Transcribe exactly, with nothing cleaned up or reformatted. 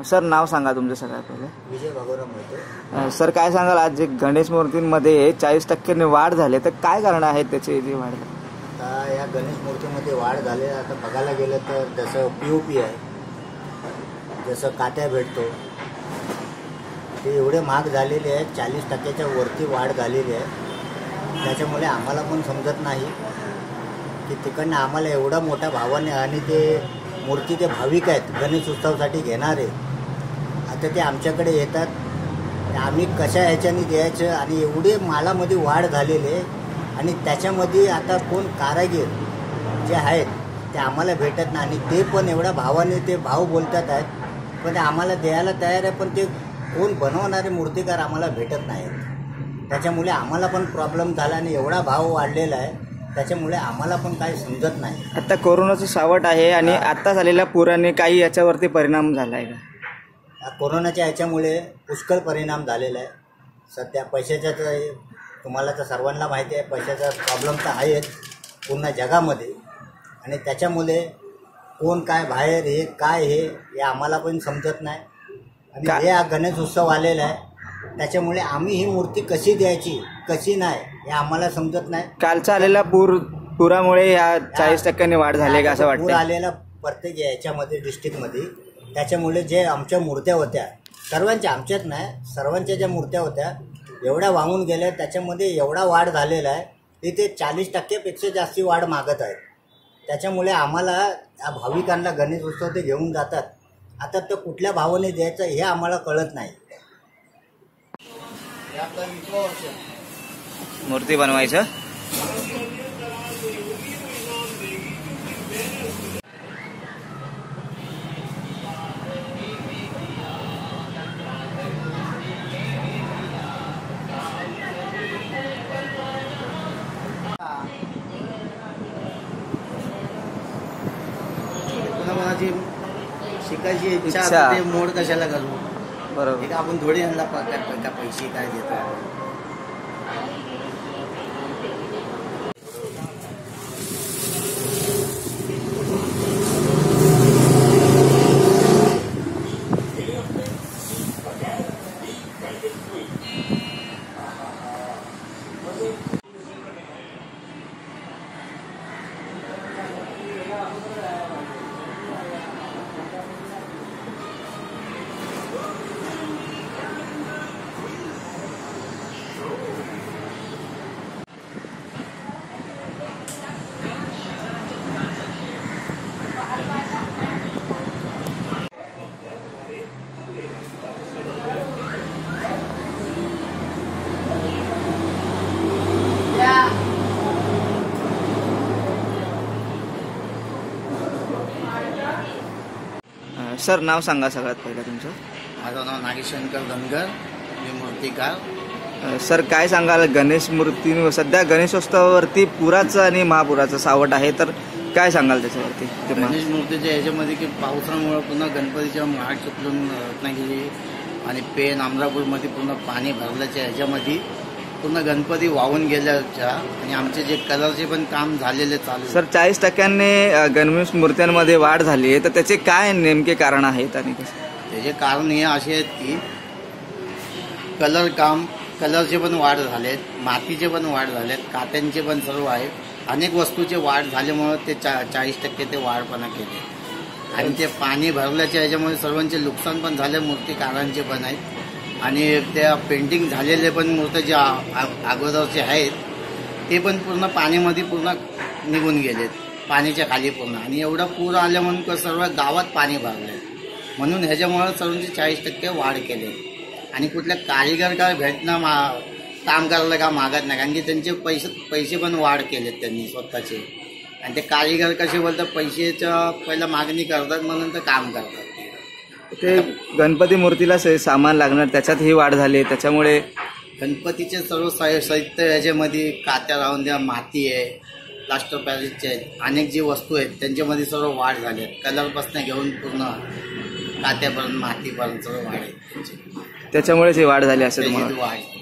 Sir नाव सांगा तुमचं सगळ्यात पहिले. विजय भागोराव मोहिते. सर काय सांगाल, आज जे गणेश मूर्तींमध्ये चाळीस टक्क्यांनी वाढ झाली तर काय कारण आहे त्याची जी वाढ? आता या गणेश मूर्तीमध्ये वाढ झाली. आता बघायला गेलं तर जसं पी ओ पी आहे, जसं कात्या भेटतो ते एवढे महाग झालेले आहेत, चाळीस टक्क्याच्या वरती वाढ झालेली आहे. त्याच्यामुळे आम्हाला पण समजत नाही की तिकडनं आम्हाला एवढा मोठ्या भावाने आणि ते मूर्ती ते भाविक आहेत गणेश उत्सवासाठी घेणारे, आता ते आमच्याकडे येतात, आम्ही कशा ह्याच्याने द्यायचं आणि एवढे मालामध्ये वाढ झालेले आणि त्याच्यामध्ये आता कोण कारागीर जे आहेत ते आम्हाला भेटत नाही आणि ते पण एवढ्या भावाने ते भाव बोलतात आहेत, पण ते आम्हाला द्यायला तयार आहे, पण ते कोण बनवणारे मूर्तिकार आम्हाला भेटत नाहीत. त्याच्यामुळे आम्हाला पण प्रॉब्लेम झाला आणि एवढा भाव वाढलेला आहे, त्याच्यामुळे आम्हाला पण काही समजत नाही. आता कोरोनाचं सावट आहे आणि आता झालेल्या पुराने काही याच्यावरती परिणाम झाला आहे का? कोरोनाच्या ह्याच्यामुळे पुष्कळ परिणाम झालेला आहे. सध्या पैशाचा तर तुम्हाला तर सर्वांना माहिती आहे, पैशाचा प्रॉब्लेम तर आहेच पूर्ण जगामध्ये आणि त्याच्यामुळे कोण काय बाहेर हे काय हे हे आम्हाला पण समजत नाही. आणि हे गणेश उत्सव आलेला आहे त्याच्यामुळे आम्ही ही मूर्ती कशी द्यायची कशी नाही हे आम्हाला समजत नाही. कालचा आलेला पूर पुरामुळे या चाळीस टक्क्यांनी वाढ झाली का असं वाटतं? पूर आलेला प्रत्येक याच्यामध्ये डिस्ट्रिक्टमध्ये, त्याच्यामुळे जे आमच्या मूर्त्या होत्या सर्वांच्या, आमच्याच नाही सर्वांच्या ज्या मूर्त्या होत्या एवढ्या वाहून गेल्या, त्याच्यामध्ये एवढा वाढ झालेला आहे की ते चाळीस टक्क्यापेक्षा जास्ती वाढ मागत आहेत. त्याच्यामुळे आम्हाला या भाविकांना गणेश उत्सव ते घेऊन जातात, आता तो कुठल्या भावाने द्यायचं हे आम्हाला कळत नाही. मूर्ती बनवायचं कोणाची शिकायची इच्छा इच्छा. असते, ते मोड कशाला घालू? बरोबर. एक आपण थोडी यांना का पैसे काय देतो. सर नाव सांगा सगळ्यात पहिलं तुमचं. माझं नाव नागेशंकर धनगर, मी मूर्तिकार. सर काय सांगाल, गणेश मूर्ती सध्या गणेशोत्सवावरती पुराचं आणि महापुराचं सावट आहे, तर काय सांगाल त्याच्यावरती? गणेश मूर्तीच्या ह्याच्यामध्ये की पावसामुळे पुन्हा गणपतीच्या महाड चिपळूण रत्नागिरी आणि पेन अमरापूरमध्ये पुन्हा पाणी भरल्याच्या ह्याच्यामध्ये पुन्हा गणपती वाहून गेल्याच्या आणि आमचे जे कलरचे पण काम झालेले चालू. सर चाळीस टक्क्यांनी गणेश मूर्त्यांमध्ये वाढ झाली आहे, तर त्याचे काय नेमके कारण आहेत आणि कसं? त्याचे कारण हे असे आहेत की कलर काम, कलरचे पण वाढ झालेत, मातीचे पण वाढ झालेत, कात्यांचे पण सर्व आहेत, अनेक वस्तूचे वाढ झाल्यामुळे ते चा चाळीस टक्के ते वाढपणा केले आणि ते पाणी भरल्याच्या ह्याच्यामुळे सर्वांचे नुकसान पण झाले, मूर्तिकारांचे पण आहेत आणि त्या पेंटिंग झालेले पण मूर्त्या ज्या अगोदरचे आहेत ते पण पूर्ण पाण्यामध्ये पूर्ण निघून गेलेत, पाण्याच्या खाली पूर्ण. आणि एवढा पूर आल्यामुळे सर्व गावात पाणी भरले, म्हणून ह्याच्यामुळे सर्वांचे चाळीस टक्के वाढ केले. आणि कुठल्या कारीगर काय भेटणं मा काम करायला का मागत नाही, कारण की त्यांचे पैसे पैसे पण वाढ केलेत त्यांनी स्वतःचे. आणि ते कारीगर कसे बोलतात, पैशाच्या पहिला मागणी करतात म्हणून तर काम करतात. ते गणपती मूर्तीला सामान लागणार त्याच्यात ही वाढ झाली, त्याच्यामुळे गणपतीचे सर्व साहित्य याच्यामध्ये कात्या राहून द्या, माती आहे, प्लास्टर पॅरिसचे आहेत, अनेक जी वस्तू आहेत त्यांच्यामध्ये सर्व वाढ झाली आहे. कलरपासून घेऊन पूर्ण कात्यापर्यंत मातीपर्यंत सर्व वाढ आहे, त्याच्यामुळेच ही वाढ झाली असेल. वाढ